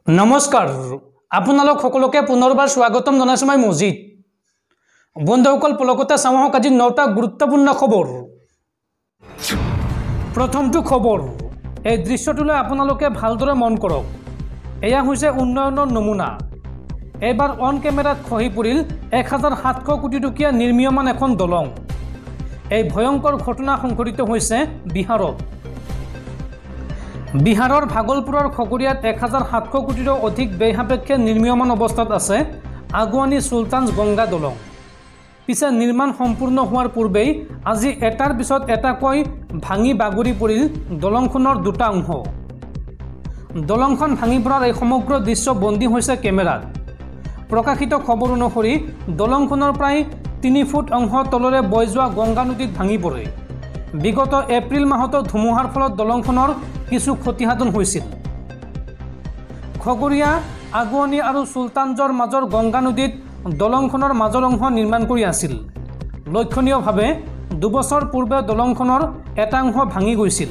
नमस्कार आपनालोक सकलोके पुनर्बार स्वागतम जनाइছো मैं मजिद बंधुসকল पलकते चाওক আজি 9টা गुरुत्वपूर्ण खबर। प्रथमটো खबर এই দৃশ্যটোলৈ আপোনালোকে ভালদৰে মন কৰক। এয়া হৈছে উন্নয়নৰ নমুনা। এবাৰ অন ক্যামেৰাত খহি পৰিল 1700 কোটি টকীয়া নিৰ্মীয়মান এখন দলং। এই ভয়ংকৰ ঘটনা সংঘটিত হৈছে বিহাৰত। বিহাৰৰ ভাগলপুৰৰ খগৰিয়াত 1700 কোটিৰো অধিক ব্যয়সাপেক্ষে নিৰ্মীয়মান অৱস্থাত আছে আগুৱানী সুলতানজ গংগা দলং। পিছে নিৰ্মাণ সম্পূৰ্ণ হোৱাৰ পূৰ্বেই আজি এটাৰ পিছত এটাকৈ ভাঙি বাগৰি পৰিল দলংখনৰ দুটা অংশ। দলংখন ভাঙি পৰাৰ এই সমগ্ৰ দৃশ্য বন্দী হৈছে কেমেৰাত। প্ৰকাশিত খবৰ অনুসৰি দলংখনৰ প্ৰায় 3 ফুট অংশ তলৰে বৈ যোৱা গংগা নদীত ভাঙি পৰে। বিগত এপ্ৰিল মাহত ধুমুহাৰ ফলত দলংখনৰ কিছু ক্ষতিসাধন হৈছিল। খগৰিয়া আগুৱানী আৰু সুলতানজৰ মাজৰ গংগা নদীত দলংখনৰ মাজৰ অংশ নিৰ্মাণ কৰি আছিল। লক্ষণীয়ভাৱে 2 বছৰ পূৰ্বে দলংখনৰ এটা অংশ ভাঙি গৈছিল।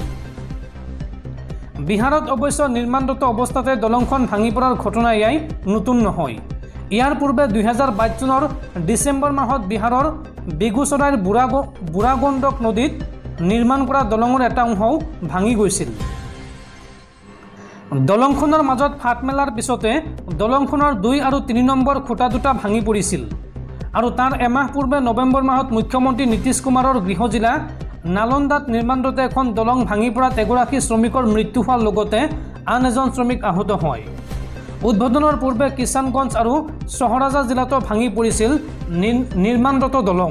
বিহাৰত অৱশ্য নিৰ্মাণৰত অৱস্থাতে দলংখন ভাঙি পৰাৰ ঘটনা এয়াই নতুন নহয়। ইয়াৰ পূৰ্বে 2022 চনৰ ডিচেম্বৰ মাহত বিহাৰৰ বেগুচৰাইৰ বুঢ়াগণ্ডক নদীত নিৰ্মাণ কৰা দলঙৰ এটা অংশও ভাঙি গৈছিল। দলংখনৰ মাজত ফাট মেলাৰ পিছতে দলংখনৰ 2 আৰু 3 নম্বৰ খুঁটা দুটা ভাঙি পৰিছিল আৰু তাৰ এমাহ পূৰ্বে নৱেম্বৰ মাহত মুখ্যমন্ত্ৰী নীতিশ কুমাৰৰ গৃহ জিলা নালন্দাত নিৰ্মাণৰত এখন দলং ভাঙি পৰাত এগৰাকী শ্ৰমিকৰ মৃত্যু হোৱাৰ লগতে আন এজন শ্ৰমিক আহত হয়। উদ্বোধনৰ পূৰ্বে কিষাণগঞ্জ আৰু চহৰাজা জিলাতো ভাঙি পৰিছিল নিৰ্মাণৰত দলং।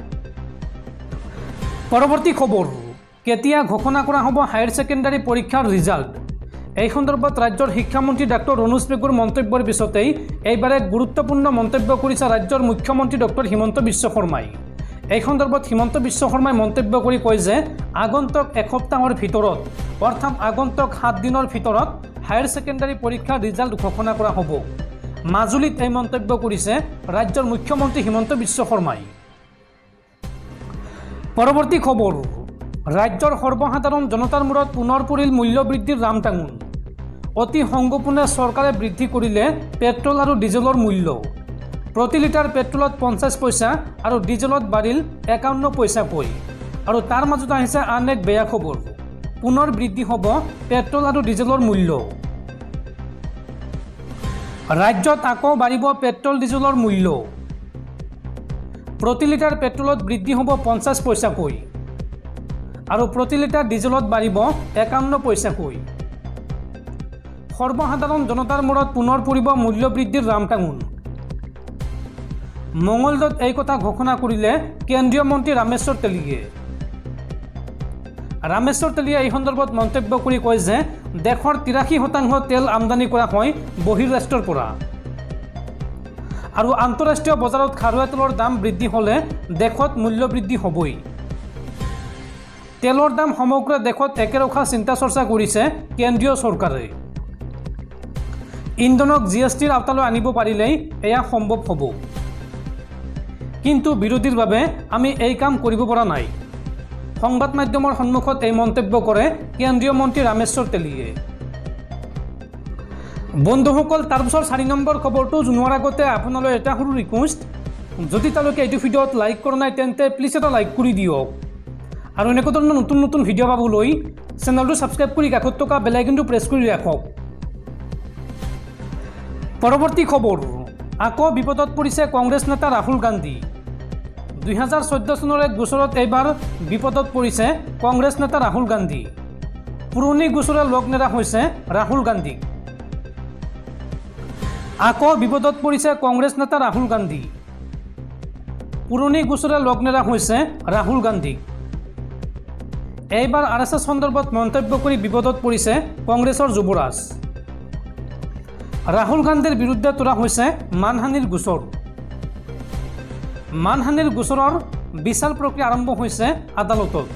পৰৱৰ্তী খবৰ কেতিয়া ঘোষণা কৰা হ'ব হায়াৰ ছেকেণ্ডাৰী পৰীক্ষাৰ ৰিজাল্ট। এই সন্দৰ্ভত ৰাজ্যৰ শিক্ষামন্ত্ৰী ডক্টৰ ৰণোজ পেগুৰ মন্তব্যৰ পিছতেই এইবাৰ এক গুৰুত্বপূৰ্ণ মন্তব্য কৰিছে ৰাজ্যৰ মুখ্যমন্ত্ৰী ডক্টৰ হিমন্ত বিশ্ব শৰ্মাই। এই সন্দৰ্ভত হিমন্ত বিশ্ব শৰ্মাই মন্তব্য কৰি কয় যে আগন্তুক এসপ্তাহৰ ভিতৰত অৰ্থাৎ আগন্তুক 7 দিনৰ ভিতৰত হায়াৰ ছেকেণ্ডাৰী পৰীক্ষাৰ ৰিজাল্ট ঘোষণা কৰা হ'ব। মাজুলীত এই মন্তব্য কৰিছে ৰাজ্যৰ মুখ্যমন্ত্ৰী হিমন্ত বিশ্ব শৰ্মাই। পৰৱৰ্তী খবৰ ৰাজ্যৰ সৰ্বসাধাৰণ জনতাৰ মূৰত পুনৰ পৰিল মূল্য বৃদ্ধিৰ ৰামটাঙোন। অতি সংগোপনে চৰকাৰে বৃদ্ধি কৰিলে পেট্ৰল আৰু ডিজেলৰ মূল্য। প্ৰতি লিটাৰ পেট্ৰলত 50 পইচা আৰু ডিজেলত বাঢ়িল 51 পইচাকৈ। আৰু তাৰ মাজত আহিছে আন এক বেয়া খবৰ, পুনৰ বৃদ্ধি হ'ব পেট্ৰল আৰু ডিজেলৰ মূল্য। ৰাজ্যত আকৌ বাঢ়িব পেট্ৰল ডিজেলৰ মূল্য। প্ৰতি লিটাৰ পেট্ৰলত বৃদ্ধি হ'ব 50 পইচাকৈ আৰু প্ৰতি লিটাৰ ডিজেলত বাঢ়িব 51 পইচাকৈ। সৰ্বসাধাৰণ জনতাৰ মূৰত পুনৰ পৰিব মূল্য বৃদ্ধিৰ ৰামটাঙোন। মঙলদৈত এই কথা ঘোষণা কৰিলে কেন্দ্ৰীয় মন্ত্ৰী ৰামেশ্বৰ তেলীয়ে। ৰামেশ্বৰ তেলীয়ে এই সন্দৰ্ভত মন্তব্য কৰি কয় যে দেশৰ 83% তেল আমদানি কৰা হয় বহিৰ্ৰাষ্ট্ৰৰ পৰা আৰু আন্তঃৰাষ্ট্ৰীয় বজাৰত খাৰুৱা তেলৰ দাম বৃদ্ধি হ'লে দেশত মূল্য বৃদ্ধি হ'বই। তেলৰ দাম সমগ্ৰ দেশত একে ৰখা চিন্তা চৰ্চা কৰিছে কেন্দ্ৰীয় চৰকাৰে। ইন্ধনক জিএছটিৰ আওতালৈ আনিব পাৰিলেই এয়া সম্ভৱ হ'ব, কিন্তু বিৰোধীৰ বাবে আমি এই কাম কৰিব পৰা নাই। সংবাদ মাধ্যমৰ সন্মুখত এই মন্তব্য কৰে কেন্দ্ৰীয় মন্ত্ৰী ৰামেশ্বৰ তেলীয়ে। বন্ধুসকল তাৰপিছৰ 4 নম্বৰ খবৰটো জনোৱাৰ আগতে আপোনালৈ এটা সৰু ৰিকুৱেষ্ট, যদি তেওঁলোকে এইটো ভিডিঅ'ত লাইক কৰা নাই তেন্তে প্লিজ এটা লাইক কৰি দিয়ক আৰু এনেকুৱা ধৰণৰ নতুন নতুন ভিডিঅ' পাবলৈ চেনেলটো ছাবস্ক্ৰাইব কৰি কাষত থকা বেল আইকনটো প্ৰেছ কৰি ৰাখক। পৰৱৰ্তী খবৰ আকৌ বিপদত পৰিছে কংগ্ৰেছ নেতা ৰাহুল গান্ধী। 2014 চনৰ এক গোচৰত এইবাৰ বিপদত পৰিছে কংগ্ৰেছ নেতা ৰাহুল গান্ধী। পুৰণি গোচৰে লগ নেৰা হৈছে ৰাহুল গান্ধীক। আকৌ বিপদত পৰিছে কংগ্ৰেছ নেতা ৰাহুল গান্ধী। পুৰণি গোচৰে লগ নেৰা হৈছে ৰাহুল গান্ধীক। এইবাৰ আৰএছএছ সন্দৰ্ভত মন্তব্য কৰি বিপদত পৰিছে কংগ্ৰেছৰ যুৱৰাজ। ৰাহুল গান্ধীৰ বিৰুদ্ধে তোলা হৈছে মানহানিৰ গোচৰ। মানহানিৰ গোচৰৰ বিচাৰ প্ৰক্ৰিয়া আৰম্ভ হৈছে আদালতত।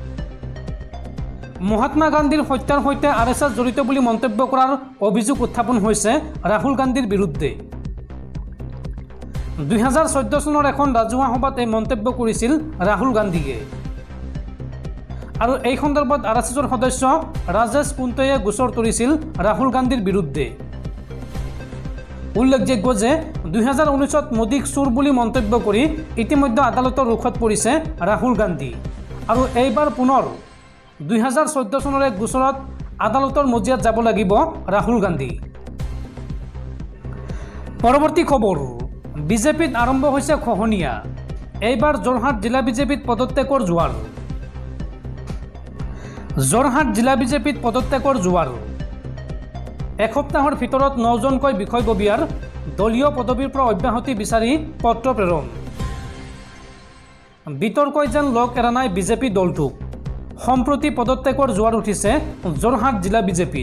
মহাত্মা গান্ধীৰ হত্যাৰ সৈতে আৰএছএছ জড়িত বুলি মন্তব্য কৰাৰ অভিযোগ উত্থাপন হৈছে ৰাহুল গান্ধীৰ বিৰুদ্ধে। 2014 চনৰ এখন ৰাজহুৱা সভাত এই মন্তব্য কৰিছিল ৰাহুল গান্ধীয়ে আৰু এই সন্দৰ্ভত আৰএছএছৰ সদস্য ৰাজেশ কুন্তেয়ে গোচৰ তৰিছিল ৰাহুল গান্ধীৰ বিৰুদ্ধে। উল্লেখযোগ্য যে 2019 মোদীক চোৰ বুলি মন্তব্য কৰি ইতিমধ্যে আদালতৰ ৰুখত পৰিছে ৰাহুল গান্ধী আৰু এইবাৰ পুনৰ 2014 চনৰ এক গোচৰত আদালতৰ মজিয়াত যাব লাগিব ৰাহুল গান্ধী। পৰৱৰ্তী খবৰ, বিজেপিত আৰম্ভ হৈছে খহনীয়া, এইবাৰ যোৰহাট জিলা বিজেপিত পদত্যাগৰ জোৱাৰ। যোৰহাট জিলা বিজেপিত পদত্যাগৰ জোৱাৰ। এসপ্তাহৰ ভিতৰত 9জনকৈ বিষয়ববীয়াৰ দলীয় পদবীৰ পৰা অব্যাহতি বিচাৰি পত্ৰ প্ৰেৰণ। বিতৰ্কই যেন লগ এৰা নাই বিজেপি দলটোক। সম্প্ৰতি পদত্যাগৰ জোৱাৰ উঠিছে যোৰহাট জিলা বিজেপিত।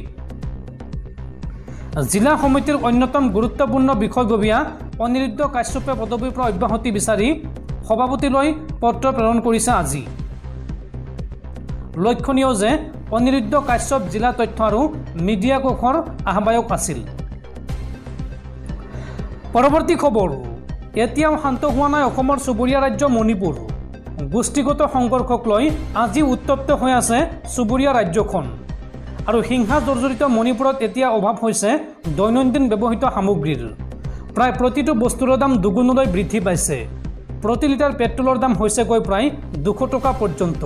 জিলা সমিতিৰ অন্যতম গুৰুত্বপূৰ্ণ বিষয়ববীয়া অনিৰুদ্ধ কাশ্যপে পদবীৰ পৰা অব্যাহতি বিচাৰি সভাপতিলৈ পত্ৰ প্ৰেৰণ কৰিছে আজি। লক্ষণীয় যে অনিৰুদ্ধ কাশ্যপ জিলা তথ্য আৰু মিডিয়া কোষৰ আহ্বায়ক আছিল। পৰৱৰ্তী খবৰ, এতিয়াও শান্ত হোৱা নাই অসমৰ চুবুৰীয়া ৰাজ্য মণিপুৰ। গোষ্ঠীগত সংঘৰ্ষক লৈ আজি উত্তপ্ত হৈ আছে চুবুৰীয়া ৰাজ্যখন আৰু হিংসা জৰ্জৰিত মণিপুৰত এতিয়া অভাৱ হৈছে দৈনন্দিন ব্যৱহৃত সামগ্ৰীৰ। প্ৰায় প্ৰতিটো বস্তুৰ দাম দুগুণলৈ বৃদ্ধি পাইছে। প্ৰতি লিটাৰ পেট্ৰলৰ দাম হৈছেগৈ প্ৰায় 200 টকা পৰ্যন্ত।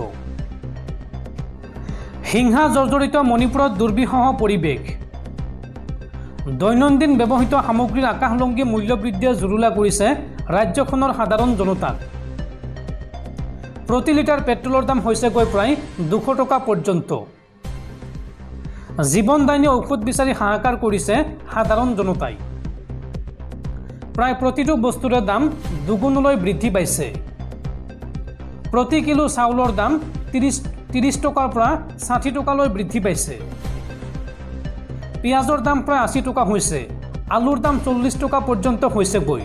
হিংসা জৰ্জৰিত মণিপুৰত দুৰ্বিষহ পৰিৱেশ। দৈনন্দিন ব্যৱহৃত সামগ্ৰীৰ আকাশলংঘী মূল্য বৃদ্ধিয়ে জুৰুলা কৰিছে ৰাজ্যখনৰ সাধাৰণ জনতাক। প্ৰতি লিটাৰ পেট্ৰলৰ দাম হৈছেগৈ প্ৰায় 200 টকা পৰ্যন্ত। জীৱনদায়িনী ঔষধ বিচাৰি হাহাকাৰ কৰিছে সাধাৰণ জনতাই। প্ৰায় প্ৰতিটো বস্তুৰে দাম দুগুণলৈ বৃদ্ধি পাইছে। প্ৰতি কিলো চাউলৰ দাম 30 টকাৰ পৰা 60 টকালৈ বৃদ্ধি পাইছে। পিঁয়াজৰ দাম প্ৰায় 80 টকা হৈছে। আলুৰ দাম 40 টকা পৰ্যন্ত হৈছেগৈ।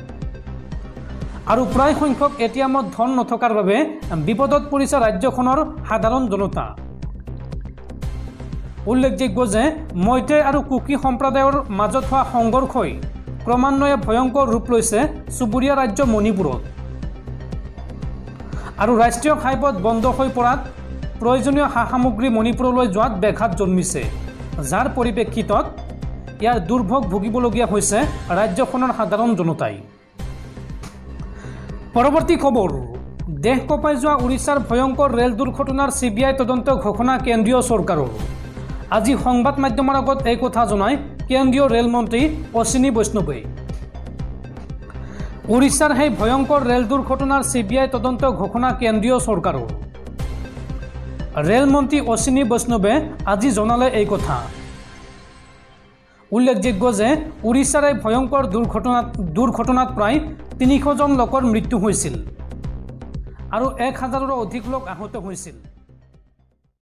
আৰু প্ৰায় সংখ্যক এটিএমত ধন নথকাৰ বাবে বিপদত পৰিছে ৰাজ্যখনৰ সাধাৰণ জনতা। উল্লেখযোগ্য যে মৈতেই আৰু কুকি সম্প্ৰদায়ৰ মাজত হোৱা সংঘৰ্ষই ক্ৰমান্বয়ে ভয়ংকৰ ৰূপ লৈছে চুবুৰীয়া ৰাজ্য মণিপুৰত। আৰু ৰাষ্ট্ৰীয় ঘাইপথ বন্ধ হৈ পৰাত প্ৰয়োজনীয় সা সামগ্ৰী মণিপুৰলৈ যোৱাত ব্যাঘাত জন্মিছে, যাৰ পৰিপ্ৰেক্ষিতত ইয়াৰ দুৰ্ভোগ ভুগিবলগীয়া হৈছে ৰাজ্যখনৰ সাধাৰণ জনতাই। পৰৱৰ্তী খবৰ, দেশ কঁপাই যোৱা উৰিষ্যাৰ ভয়ংকৰ ৰেল দুৰ্ঘটনাৰ CBI তদন্ত ঘোষণা কেন্দ্ৰীয় চৰকাৰৰ। আজি সংবাদ মাধ্যমৰ আগত এই কথা জনায় কেন্দ্ৰীয় ৰেলমন্ত্ৰী অশ্বিনী বৈষ্ণৱে। উৰিষ্যাৰ সেই ভয়ংকৰ ৰেল দুৰ্ঘটনাৰ CBI তদন্ত ঘোষণা কেন্দ্ৰীয় চৰকাৰৰ। ৰেলমন্ত্ৰী অশ্বিনী বৈষ্ণৱে আজি জনালে এই কথা। উল্লেখযোগ্য যে উৰিষ্যাৰ এই ভয়ংকৰ দুৰ্ঘটনাত প্ৰায় 300জন লোকৰ মৃত্যু হৈছিল আৰু 1000ৰো অধিক লোক আহত হৈছিল।